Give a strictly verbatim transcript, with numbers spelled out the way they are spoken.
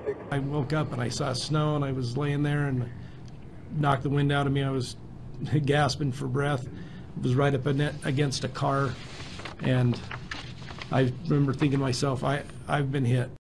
I woke up and I saw snow and I was laying there and knocked the wind out of me. I was gasping for breath. It was right up against a car, and I remember thinking to myself, I, I've been hit.